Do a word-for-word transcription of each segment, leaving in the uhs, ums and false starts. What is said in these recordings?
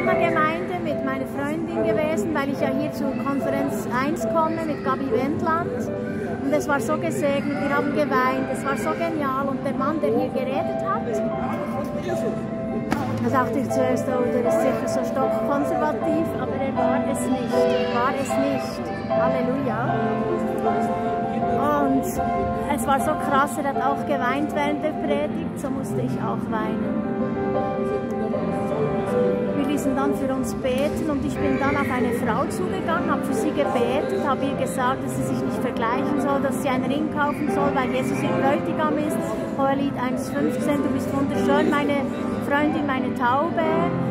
Luzerner Gemeinde mit meiner Freundin gewesen, weil ich ja hier zu Konferenz eins komme mit Gabi Wendland. Und es war so gesegnet, wir haben geweint, es war so genial. Und der Mann, der hier geredet hat, da dachte ich zuerst, oh, der ist sicher so stockkonservativ, aber er war es nicht, er war es nicht. Halleluja. Und es war so krass, er hat auch geweint während der Predigt, so musste ich auch weinen. Wir ließen dann für uns beten und ich bin dann auf eine Frau zugegangen, habe für sie gebetet, habe ihr gesagt, dass sie sich nicht vergleichen soll, dass sie einen Ring kaufen soll, weil Jesus ihr Bräutigam ist. Hohelied eins fünfzehn, du bist wunderschön, meine Freundin, meine Taube.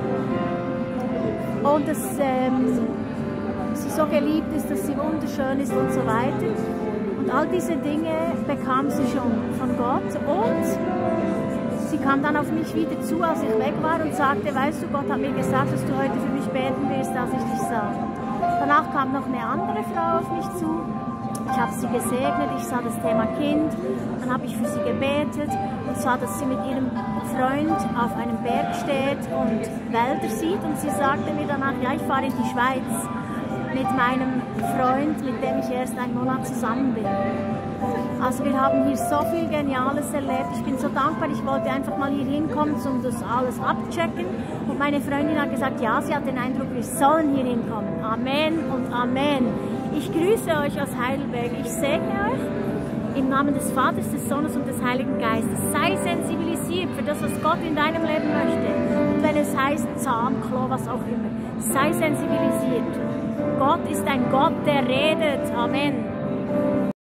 Und dass ähm, sie so geliebt ist, dass sie wunderschön ist und so weiter. Und all diese Dinge bekam sie schon von Gott. Und sie kam dann auf mich wieder zu, als ich weg war und sagte, weißt du, Gott hat mir gesagt, dass du heute für mich beten wirst, als ich dich sah. Danach kam noch eine andere Frau auf mich zu. Ich habe sie gesegnet, ich sah das Thema Kind. Dann habe ich für sie gebetet und sah, dass sie mit ihrem Freund auf einem Berg steht und Wälder sieht. Und sie sagte mir danach, ja, ich fahre in die Schweiz mit meinem Freund, mit dem ich erst einen Monat zusammen bin. Also wir haben hier so viel Geniales erlebt. Ich bin so dankbar, ich wollte einfach mal hier hinkommen, um das alles abchecken. Und meine Freundin hat gesagt, ja, sie hat den Eindruck, wir sollen hier hinkommen. Amen und Amen. Ich grüße euch aus Heidelberg. Ich segne euch im Namen des Vaters, des Sohnes und des Heiligen Geistes. Sei sensibilisiert für das, was Gott in deinem Leben möchte. Und wenn es heißt Zahnklo, was auch immer, sei sensibilisiert. Gott ist ein Gott, der redet. Amen.